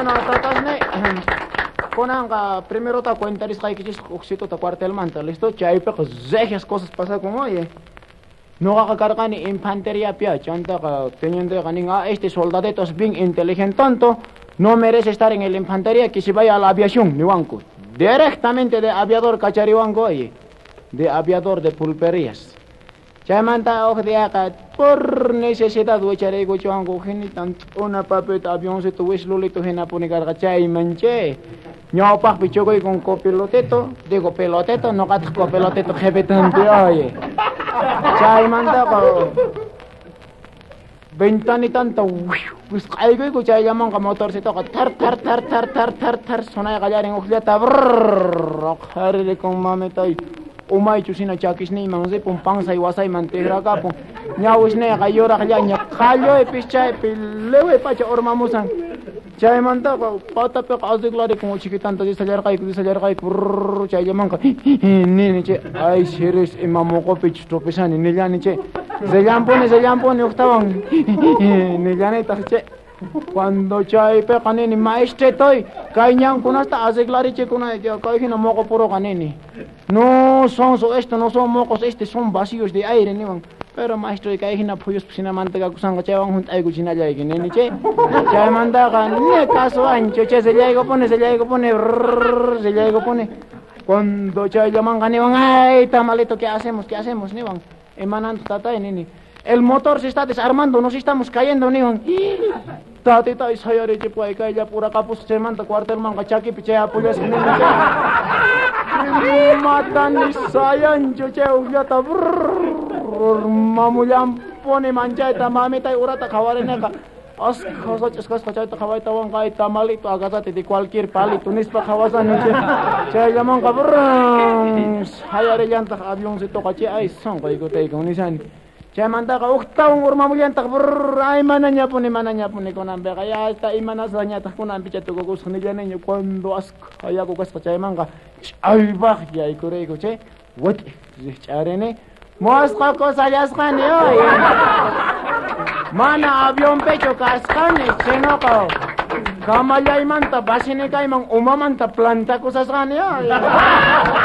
Bueno, tatasne. Conanga, primero te cuentas que hay que oxito te cuartel manta, listo, chaipe, zejas cosas pasan como oye. No haga cargar ni infantería pia, chanta, teniendo ganin a este soldadito es bien inteligente tanto, no merece estar en la infantería que se vaya a la aviación, ni banco. Directamente de aviador cachariwango, oye, de aviador de pulperías. Chamanta o de acá, por necesidad de echar ego chuango, genitan una papeta avión se tuvo lulito gena pone cargachay manche. Ño pa pichogo con copiloteto, digo peloteto, no gato copiloteto jebetante oye. Chay manda ko. Ventana y tanto, pues algo chay llaman como motorcito, tar, sona gallar en ojliata, brrrr, con mameta y umay chusina chakis ni mangze pum pangsa iwasay mantegra ka pum nyawis ne kayora kanya khalyo e picha e pilewe pacha ormamusan chay manta ko pata pe qaziglari como chiquitan to disajar kai chay yamanka ni che ay seres imamoko pich tropezani ni yani che se llampone octavan ni yani tache cuando chay pe kanini maestre toy kainyan kunasta aziglari che kuna kai hina moko puro kanini. No son esto, no son mocos, son vacíos de aire, ni van. Pero maestro, que hay una puyos piscina manteca kusanga chavan junto ay kuchina ya que ni che. Ya manda kan ni caso ancho, che se llega pone, se llega pone. Cuando chay llaman kan ni van, ay tamalito, ¿qué hacemos ni van? Emanando tata ni. El motor se está desarmando, nos estamos cayendo ni van. Tatita isayari che puay kaya pura kapus se manta cuartel manga chaki piche apoyas ni. Matan ni sayan cuce uliata mamulyam pone manjay tamami tay urata kawarene ka as kacay ta kaway tawang kay tamalito agata de cualquier palito nispa kawasan ni chay lamang ka hayare llanta avión se toca che ay son kay gotay kung nisan chay manta ka uktawang urmamulyan tak ay mananya pone con ambe kaya esta imanasanya tak kun ambi chato gogos nilyan niyo cuando as kaya ko kas chay manga ay bak ya ikure ko che what charene mosqa cosas khane oy mana avión pecho kaskhane chenoko kamalay manta basine kay mang umamanta planta cosas khane oy